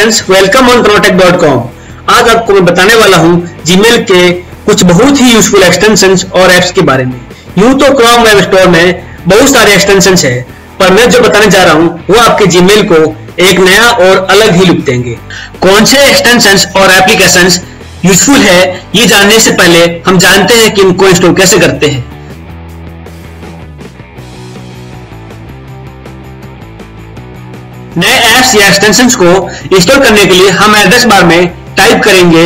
Friends, welcome on bananatag.com। आज आपको मैं बताने वाला हूं जीमेल के कुछ बहुत ही यूजफुल एक्सटेंशंस और एप्स के बारे में। यूं तो क्रोम वेब स्टोर में बहुत सारे एक्सटेंशंस है, पर मैं जो बताने जा रहा हूं वो आपके जीमेल को एक नया और अलग ही लुक देंगे। कौन से एक्सटेंशंस और एप्लीकेशंस यूजफुल है ये जानने से पहले हम जानते हैं कि इनको इंस्टॉल कैसे करते हैं। नए एप्स या एक्सटेंशंस को इंस्टॉल करने के लिए हम एड्रेस बार में टाइप करेंगे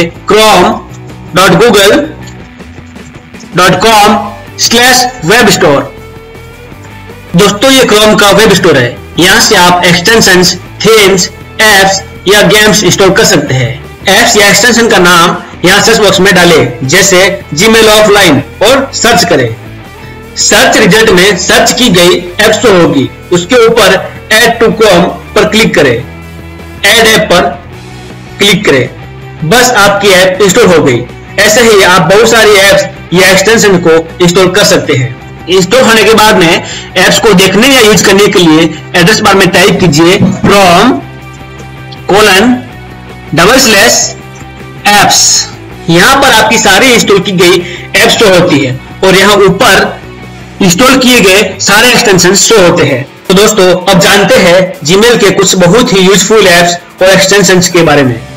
chrome.google.com/webstore। दोस्तों, ये क्रोम का वेब स्टोर है। यहां से आप एक्सटेंशंस, थीम्स, एप्स या गेम्स इंस्टॉल कर सकते हैं। एप्स या एक्सटेंशन का नाम यहां सर्च बॉक्स में डालें, जैसे जीमेल ऑफलाइन, और सर्च करें। सर्च रिजल्ट में सर्च की गई ऐप शो होगी, उसके ऊपर ऐड टू क्रोम पर क्लिक करें। ऐड ऐप पर क्लिक करें, बस आपकी ऐप इंस्टॉल हो गई। ऐसे ही आप बहुत सारी ऐप्स या एक्सटेंशन को इंस्टॉल कर सकते हैं। इंस्टॉल होने के बाद में ऐप्स को देखने या यूज करने के लिए एड्रेस बार में टाइप कीजिए chrome:/apps। यहां पर आपकी सारी इंस्टॉल की गई ऐप शो होती है और यहां ऊपर इंस्टॉल किए गए सारे एक्सटेंशन शो होते हैं। तो दोस्तों, अब जानते हैं जीमेल के कुछ बहुत ही यूजफुल एप्स और एक्सटेंशंस के बारे में।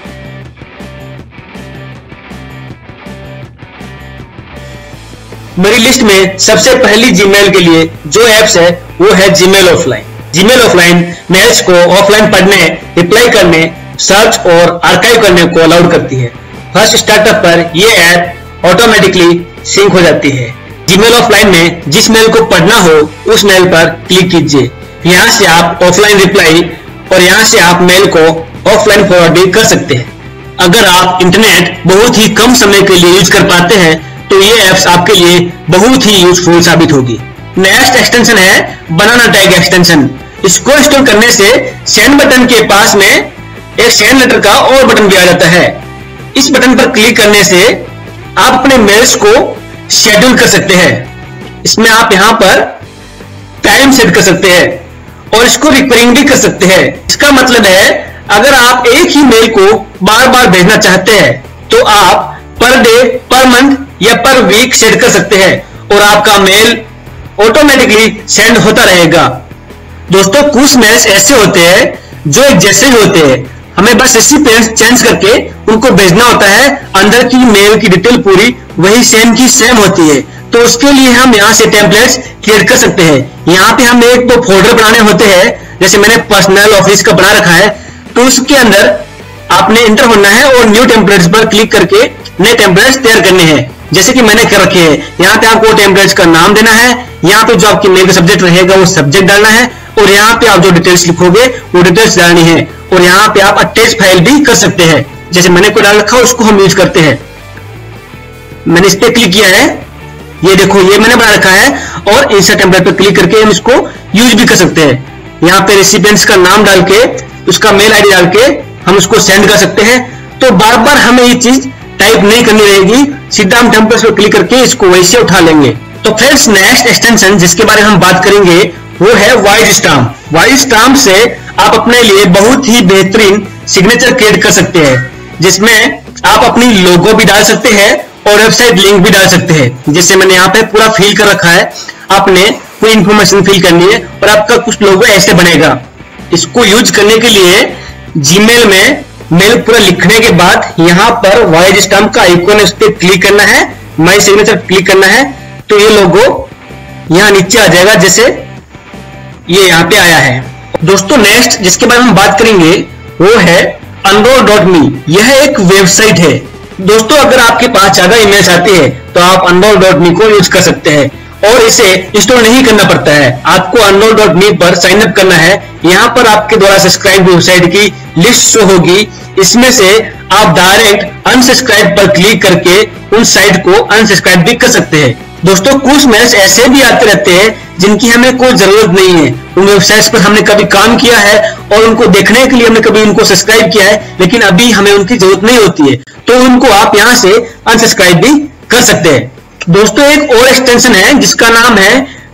मेरी लिस्ट में सबसे पहली जीमेल के लिए जो एप्स है वो है Gmail offline. Gmail offline mails को ऑफलाइन पढ़ने, रिप्लाई करने, सर्च और आर्काइव करने को अलाउड करती है। फर्स्ट स्टार्टअप पर ये ऐप ऑटोमेटिकली सिंक हो जाती है। जीमेल ऑफलाइन में जिस मेल को पढ़ना हो उस मेल पर क्लिक कीजिए। यहां से आप ऑफलाइन रिप्लाई और यहां से आप मेल को ऑफलाइन फॉरवर्ड भी कर सकते हैं। अगर आप इंटरनेट बहुत ही कम समय के लिए यूज कर पाते हैं तो ये एप्स आपके लिए बहुत ही यूजफुल साबित होगी। नेक्स्ट एक्सटेंशन है बनानाटैग एक्सटेंशन। इसको इंस्टॉल करने से सेंड बटन के पास में एक सेंड लेटर का और बटन भी आ जाता है। इस बटन पर क्लिक करने से आप अपने मेल्स को शेड्यूल कर सकते हैं। इसमें आप यहां पर टाइम सेट कर सकते हैं और इसको रिकरिंग भी कर सकते हैं। इसका मतलब है अगर आप एक ही मेल को बार बार भेजना चाहते हैं तो आप पर डे, पर मंथ या पर वीक सेट कर सकते हैं और आपका मेल ऑटोमेटिकली सेंड होता रहेगा। दोस्तों, कुछ मेल्स ऐसे होते हैं जो एक जैसे ही होते हैं, हमें बस रेसिपिएंट चेंज करके उनको भेजना होता है। अंदर की मेल की डिटेल पूरी वही सेम की सेम होती है। तो उसके लिए हम यहाँ से टेम्पलेट्स क्रिएट कर सकते हैं। यहाँ पे हमें एक तो फोल्डर बनाने होते हैं, जैसे मैंने पर्सनल ऑफिस का बना रखा है, तो उसके अंदर आपने इंटर होना है और न्यू टेम्पलेट्स पर क्लिक करके नए टेम्पलेट्स तैयार करने हैं, जैसे कि मैंने कर रखे हैं। यहाँ पे आपको टेम्पलेट्स का नाम देना है, यहाँ पे जो आपकी मेल का सब्जेक्ट रहेगा वो सब्जेक्ट डालना है और यहाँ पे आप जो डिटेल्स लिखोगे वो डिटेल्स डालनी है। और यहाँ पे आप अटैच फाइल भी कर सकते हैं, जैसे मैंने कोई डाल रखा उसको हम यूज करते हैं। मैंने इस पे क्लिक किया है, ये देखो ये मैंने बना रखा है, और इंसर्ट टेम्पलेट पे क्लिक करके हम इसको यूज भी कर सकते हैं। यहाँ पे रेसिपिएंट्स का नाम डाल के, उसका मेल आईडी डाल के हम उसको सेंड कर सकते हैं। तो बार बार हमें ये चीज टाइप नहीं करनी रहेगी, सीधा हम टेम्पलेट्स पे क्लिक करके इसको वैसे उठा लेंगे। तो फ्रेंड्स, नेक्स्ट एक्सटेंशन जिसके बारे में हम बात करेंगे वो है वॉइस स्टाम्प। वॉइस स्टाम्प से आप अपने लिए बहुत ही बेहतरीन सिग्नेचर क्रिएट कर सकते हैं, जिसमें आप अपनी लोगो भी डाल सकते हैं और वेबसाइट लिंक भी डाल सकते हैं। जैसे मैंने यहाँ पे पूरा फिल कर रखा है, आपने कोई इंफॉर्मेशन फिल करनी है और आपका कुछ लोगो ऐसे बनेगा। इसको यूज करने के लिए जीमेल में मेल पूरा लिखने के बाद यहाँ पर वॉइस स्टाम्प का आइकॉन है, उस पर क्लिक करना है, माई सिग्नेचर क्लिक करना है, तो ये लोगो यहाँ नीचे आ जाएगा, जैसे ये यहाँ पे आया है। दोस्तों, नेक्स्ट जिसके बारे में हम बात करेंगे वो है unroll.me। यह एक वेबसाइट है। दोस्तों, अगर आपके पास ज्यादा ईमेल्स आते हैं तो आप unroll.me को यूज कर सकते हैं और इसे इंस्टॉल नहीं करना पड़ता है। आपको unroll.me पर साइन अप करना है। यहाँ पर आपके द्वारा सब्सक्राइब वेबसाइट की लिस्ट शो होगी। इसमें से आप डायरेक्ट अनसब्सक्राइब पर क्लिक करके उन साइट को अनसब्सक्राइब भी कर सकते हैं। दोस्तों, कुछ मेल्स ऐसे भी आते रहते हैं जिनकी हमें कोई जरूरत नहीं है। उन वेबसाइट्स पर हमने कभी काम किया है और उनको देखने के लिए हमने कभी उनको सब्सक्राइब किया है, लेकिन अभी हमें उनकी जरूरत नहीं होती है, तो उनको आप यहाँ से अनसब्सक्राइब भी कर सकते हैं। दोस्तों, एक और एक्सटेंशन है जिसका नाम है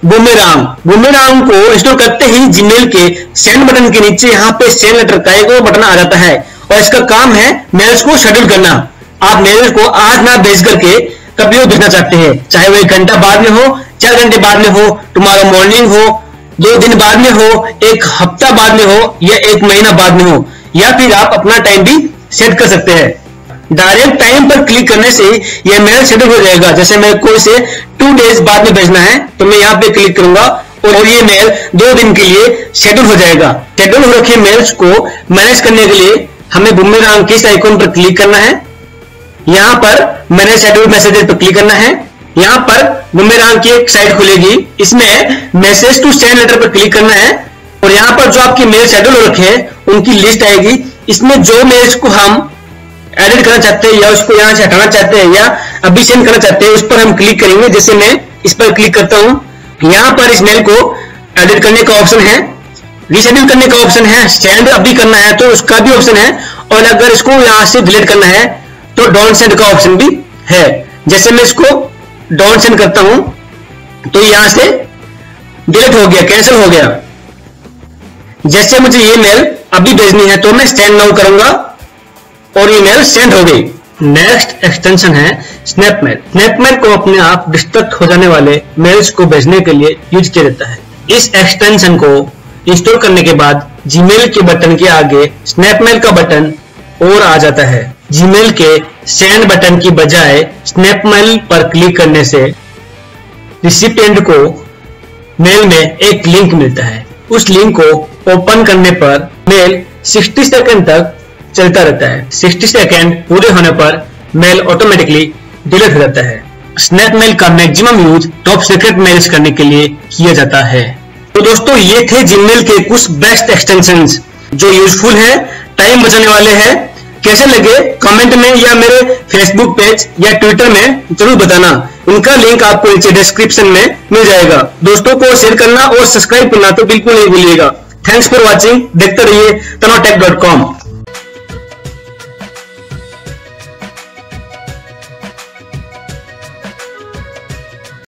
बूमेरांग को इंस्टॉल करते ही जीमेल के सेंड बटन के नीचे यहाँ पे सेंड लेटर का एक बटन आ जाता है और इसका काम है मेल्स को शेड्यूल करना। आप मेल्स को आज ना भेज करके कभी भी भेजना चाहते हैं, चाहे वो 1 घंटा बाद में हो, 4 घंटे बाद में हो, टुमारो मॉर्निंग हो, 2 दिन बाद में हो, 1 हफ्ता बाद में हो या 1 महीना बाद में हो, या फिर आप अपना टाइम भी सेट कर सकते हैं। डायरेक्ट टाइम पर क्लिक करने से यह मेल शेड्यूल हो जाएगा। जैसे मैं कोई से 2 डेज बाद में भेजना है तो मैं यहाँ पे क्लिक करूंगा और ये मेल 2 दिन के लिए शेड्यूल हो जाएगा। शेड्यूल हो रखे मेल्स को मैनेज करने के लिए हमें बूमेरांग के इस आइकॉन पर क्लिक करना है। यहाँ पर मैनेज शेड्यूल मैसेजेस पर क्लिक करना है। यहाँ पर बूमेरांग की एक साइट खुलेगी, इसमें मैसेज टू सेंड लेटर पर क्लिक करना है और यहाँ पर जो आपकी मेल शेड्यूल हो रखे हैं उनकी लिस्ट आएगी। इसमें जो मेल्स को हम एडिट करना चाहते हैं या उसको यहाँ से हटाना चाहते हैं या अभी सेंड करना चाहते हैं उस पर हम क्लिक करेंगे। जैसे मैं इस पर क्लिक करता हूं, यहाँ पर इस मेल को एडिट करने का ऑप्शन है, रीशेड्यूल करने का ऑप्शन है, सेंड अभी करना है तो उसका भी ऑप्शन है और अगर इसको यहाँ से डिलीट करना है तो डोंट सेंड का ऑप्शन भी है। जैसे मैं इसको डोंट सेंड करता हूं तो यहाँ से डिलीट हो गया, कैंसिल हो गया। जैसे मुझे ये मेल अभी भेजनी है तो मैं सेंड नाउ करूंगा और ये मेल सेंड हो गई। नेक्स्ट एक्सटेंशन है स्नैपमेल। स्नैपमेल को अपने आप डिस्ट्रक्ट हो जाने वाले मेल्स को भेजने के लिए यूज किया जाता है। इस एक्सटेंशन को इंस्टॉल करने के बाद जीमेल के बटन के आगे स्नैपमेल का बटन और आ जाता है। जीमेल के सेंड बटन की बजाय स्नैपमेल पर क्लिक करने से रिसिपिएंट को मेल में एक लिंक मिलता है। उस लिंक को ओपन करने पर मेल 60 सेकंड तक चलता रहता है। 60 सेकंड पूरे होने पर मेल ऑटोमेटिकली डिलीट हो जाता है। स्नैपमेल का maximum use top secret mails करने के लिए किया जाता है। तो दोस्तों ये थे जीमेल के कुछ बेस्ट एक्सटेंशंस जो यूजफुल है, टाइम बचाने वाले हैं। कैसे लगे कमेंट में या मेरे फेसबुक पेज या ट्विटर में जरूर बताना। उनका लिंक आपको नीचे डिस्क्रिप्शन में मिल जाएगा। दोस्तों को शेयर करना और सब्सक्राइब करना तो बिल्कुल नहीं भूलिएगा। Thanks for watching. देखते रहिए tanotek.com।